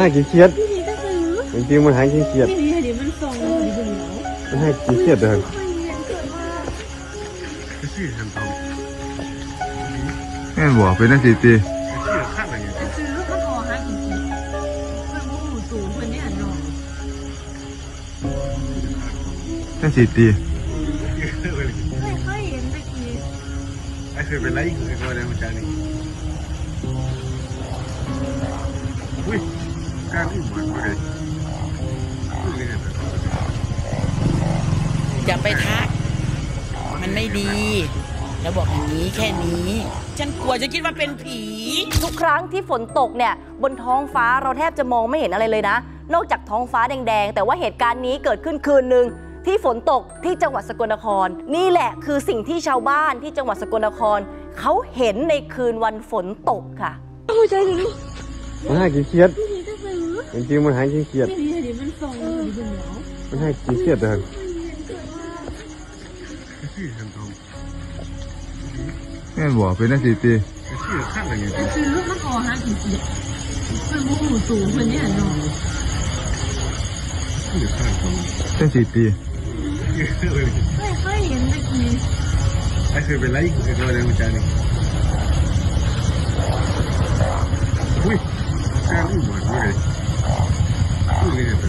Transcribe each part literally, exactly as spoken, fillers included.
ให้กี่เขียดจริงๆมันหายกี่เขียดมันให้กี่เขียดเลยแม่บอกเป็นนักสิตีนักสิตีไอ้เคยเป็นไรเคยเป็นอะไรมาจากนี่อุ้ยการที่เหมือนอะไรอย่าไปทักมันไม่ดีแล้วบอกอย่างนี้แค่นี้ฉันกลัวจะคิดว่าเป็นผีทุกครั้งที่ฝนตกเนี่ยบนท้องฟ้าเราแทบจะมองไม่เห็นอะไรเลยนะนอกจากท้องฟ้าแดงๆแต่ว่าเหตุการณ์นี้เกิดขึ้นคืนนึงที่ฝนตกที่จังหวัดสกลนครนี่แหละคือสิ่งที่ชาวบ้านที่จังหวัดสกลนครเขาเห็นในคืนวันฝนตกค่ะมันให้กี่เขียดจริงๆมันหายกี่เขียดมันให้กี่เขียดเลยแม่บอกเป็นนักสิตีคือลูกมันคอฮะกี่เขียดคือมุกหมูสูงคนนี้หันนอนนักสิตีไม่ค่อยเห็นตะกี้ไอ้เคยเป็นไรเคยเป็นอะไรมาจากนี่อุ้ยการที่เหมือนอะไรอุ้ยเนี่ย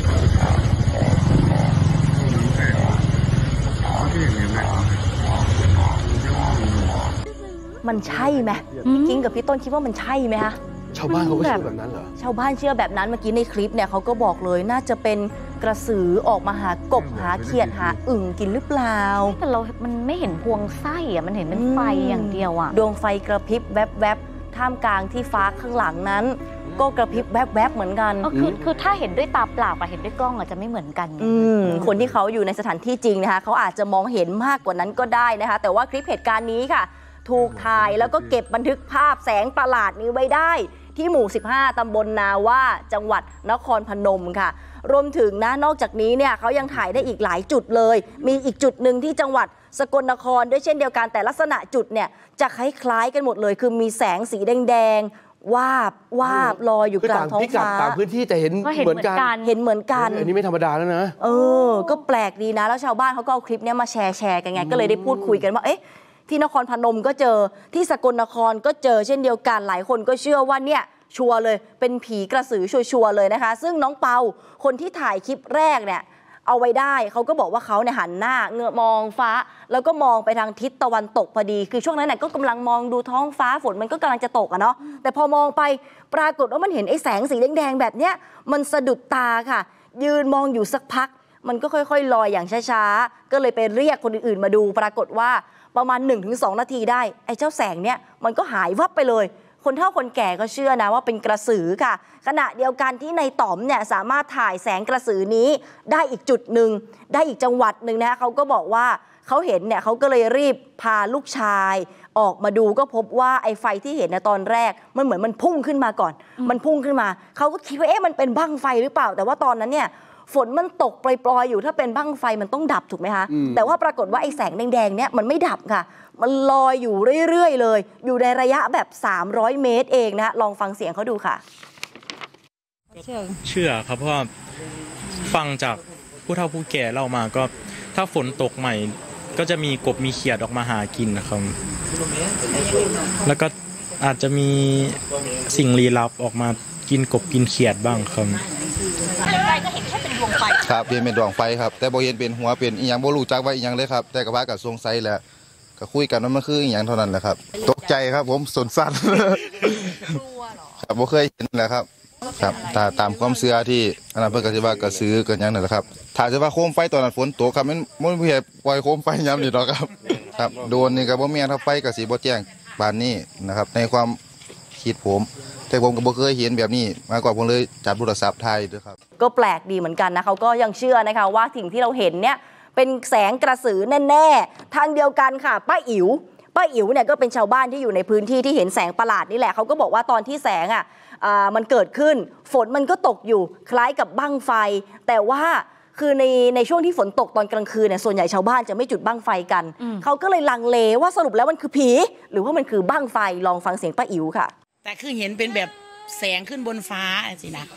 มันใช่ไหมพี่กิ้งกับพี่ต้นคิดว่ามันใช่ไหมคะชาวบ้านเขาก็เชื่อแบบนั้นเหรอชาวบ้านเชื่อแบบนั้นเมื่อกี้ในคลิปเนี่ยเขาก็บอกเลยน่าจะเป็นกระสือออกมาหากบหาเขียดหาอึ่งกินหรือเปล่าแต่เรา มันไม่เห็นพวงไส้อะมันเห็นเป็นไฟอย่างเดียวอะดวงไฟกระพริบแวบๆท่ามกลางที่ฟ้าข้างหลังนั้นก็กระพริบแวบๆเหมือนกันคือคือถ้าเห็นด้วยตาเปล่ากับเห็นด้วยกล้องอาจจะไม่เหมือนกันคนที่เขาอยู่ในสถานที่จริงนะคะเขาอาจจะมองเห็นมากกว่านั้นก็ได้นะคะแต่ว่าคลิปเหตุการณ์นี้ค่ะถูกถ่ายแล้วก็เก็บบันทึกภาพแสงประหลาดนี้ไว้ได้ที่หมู่สิบห้าตำบลนาว่าจังหวัดนครพนมค่ะรวมถึงนะนอกจากนี้เนี่ยเขายังถ่ายได้อีกหลายจุดเลยมีอีกจุดหนึ่งที่จังหวัดสกลนครด้วยเช่นเดียวกันแต่ลักษณะจุดเนี่ยจะคล้ายๆกันหมดเลยคือมีแสงสีแดงๆวาบวาบลอยอยู่กลางท้องฟ้าต่างพื้นที่แต่เห็นเหมือนกันเห็นเหมือนกันอันนี้ไม่ธรรมดาแล้วนะเออก็แปลกดีนะแล้วชาวบ้านเขาก็เอาคลิปนี้มาแชร์แชร์กันไงก็เลยได้พูดคุยกันว่าเอ๊ะที่นครพนมก็เจอที่สกลนครก็เจอเช่นเดียวกันหลายคนก็เชื่อว่าเนี่ยชัวร์เลยเป็นผีกระสือชัวร์เลยนะคะซึ่งน้องเปาคนที่ถ่ายคลิปแรกเนี่ยเอาไว้ได้เขาก็บอกว่าเขาเนี่ยหันหน้าเงือกมองฟ้าแล้วก็มองไปทางทิศตะวันตกพอดีคือช่วงนั้นเนี่ยก็กำลังมองดูท้องฟ้าฝนมันก็กำลังจะตกอะเนาะแต่พอมองไปปรากฏว่ามันเห็นไอ้แสงสีแดงๆแบบเนี้ยมันสะดุดตาค่ะยืนมองอยู่สักพักมันก็ค่อยๆลอยอย่างช้าๆก็เลยไปเรียกคนอื่นๆมาดูปรากฏว่าประมาณ หนึ่งถึงสอง นาทีได้ไอ้เจ้าแสงเนี่ยมันก็หายวับไปเลยคนเฒ่าคนแก่ก็เชื่อนะว่าเป็นกระสือค่ะขณะเดียวกันที่ในต่อมเนี่ยสามารถถ่ายแสงกระสือนี้ได้อีกจุดหนึ่งได้อีกจังหวัดหนึ่งนะเขาก็บอกว่าเขาเห็นเนี่ยเขาก็เลยรีบพาลูกชายออกมาดูก็พบว่าไอ้ไฟที่เห็นในตอนแรกมันเหมือนมันพุ่งขึ้นมาก่อนมันพุ่งขึ้นมาเขาก็คิดว่าเอ๊ะมันเป็นบั้งไฟหรือเปล่าแต่ว่าตอนนั้นเนี่ยฝนมันตกปล่อยๆอยู่ถ้าเป็นบั้งไฟมันต้องดับถูกไหมคะแต่ว่าปรากฏว่าไอ้แสงแดงๆเนี่ยมันไม่ดับค่ะมันลอยอยู่เรื่อยๆเลยอยู่ในระยะแบบสามร้อยเมตรเองนะลองฟังเสียงเขาดูค่ะเชื่อครับเพราะว่าฟังจากผู้เฒ่าผู้แก่เล่ามาก็ถ้าฝนตกใหม่ก็จะมีกบมีเขียดออกมาหากินนะครับแล้วก็อาจจะมีสิ่งลี้ลับออกมากินกบกินเขียดบ้างครับก็เห็นแค่เป็นดวงไฟครับเห็นเป็นดวงไฟครับแต่บ่เห็นเป็นหัวเป็นอีหยังบ่รู้จักว่าอีหยังเลยครับแต่ก็ว่าก็สงสัยแหละก็คุยกันว่ามันคืออีหยังเท่านั้นแหละครับตกใจครับผมสนสั่นครับบ่เคยเห็นแหละครับครับถ้าตามความเชื่อที่อันนั้นเพิ่นก็สิว่ากระสือเกิดหยังนั่นแหละครับถ้าจะว่าโคมไฟตอนนั้นฝนตกครับมันบ่มีเหตุปล่อยโคมไฟยามนี้ดอกครับครับโดนนี่ก็บ่แม่นถ้าไฟก็สิบ่แจ้งปานนี้นะครับในความคิดผมแต่ผมก็บ่เคยเห็นแบบนี้มาก่อนผมเลยจับโทรศัพท์ถ่ายด้วยครับก็แปลกดีเหมือนกันนะเขาก็ยังเชื่อนะคะว่าสิ่งที่เราเห็นเนี่ยเป็นแสงกระสือแน่ๆทางเดียวกันค่ะป้าอิ๋วป้าอิ๋วเนี่ยก็เป็นชาวบ้านที่อยู่ในพื้นที่ที่เห็นแสงประหลาดนี่แหละเขาก็บอกว่าตอนที่แสงอ่ะมันเกิดขึ้นฝนมันก็ตกอยู่คล้ายกับบั้งไฟแต่ว่าคือในในช่วงที่ฝนตกตอนกลางคืนเนี่ยส่วนใหญ่ชาวบ้านจะไม่จุดบั้งไฟกันเขาก็เลยลังเลว่าสรุปแล้วมันคือผีหรือว่ามันคือบั้งไฟลองฟังเสียงป้าอิ๋วค่ะแต่คือเห็นเป็นแบบแสงขึ้นบนฟ้าสินะ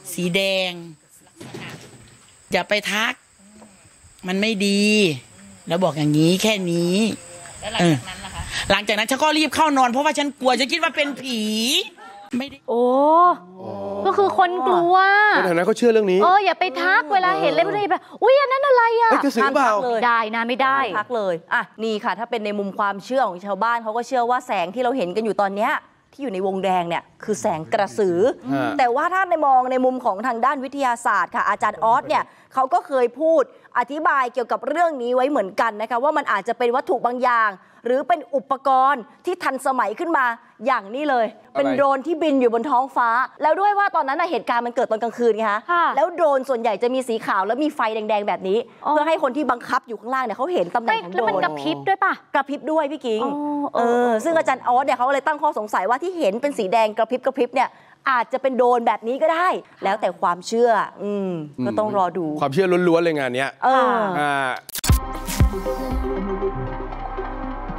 สีแดงอย่าไปทักมันไม่ดีแล้วบอกอย่างนี้แค่นี้แล้วหลังจากนั้นล่ะคะหลังจากนั้นฉันก็รีบเข้านอนเพราะว่าฉันกลัวฉันคิดว่าเป็นผีไม่ได้โอ้ก็คือคนกลัวคนแถวนั้นเขาเชื่อเรื่องนี้เอออย่าไปทักเวลาเห็นเลยพวกนี้แบบอุ้ยอันนั้นอะไรอ่ะเฮ้ยกระสือเปล่าไม่ได้นะไม่ได้ทักเลยอ่ะนี่ค่ะถ้าเป็นในมุมความเชื่อของชาวบ้านเขาก็เชื่อว่าแสงที่เราเห็นกันอยู่ตอนเนี้ยที่อยู่ในวงแดงเนี่ยคือแสงกระสือ แต่ว่าถ้าในมองในมุมของทางด้านวิทยาศาสตร์ค่ะอาจารย์ออสเนี่ยเขาก็เคยพูดอธิบายเกี่ยวกับเรื่องนี้ไว้เหมือนกันนะคะว่ามันอาจจะเป็นวัตถุบางอย่างหรือเป็นอุปกรณ์ที่ทันสมัยขึ้นมาอย่างนี้เลยเป็นโดรนที่บินอยู่บนท้องฟ้าแล้วด้วยว่าตอนนั้นเหตุการณ์มันเกิดตอนกลางคืนไงคะแล้วโดรนส่วนใหญ่จะมีสีขาวแล้วมีไฟแดงๆแบบนี้เพื่อให้คนที่บังคับอยู่ข้างล่างเนี่ยเขาเห็นตำแหน่งของโดรนแล้วมันกระพริบด้วยป่ะกระพริบด้วยพี่กิ๊งเอเอออซึ่งอาจารย์ออสเนี่ยเขาเลยตั้งข้อสงสัยว่าที่เห็นเป็นสีแดงกระพริบกระพริบเนี่ยอาจจะเป็นโดรนแบบนี้ก็ได้ แล้วแต่ความเชื่ออืมก็ต้องรอดูความเชื่อล้วนๆเลยงานเนี้ยเอออ่า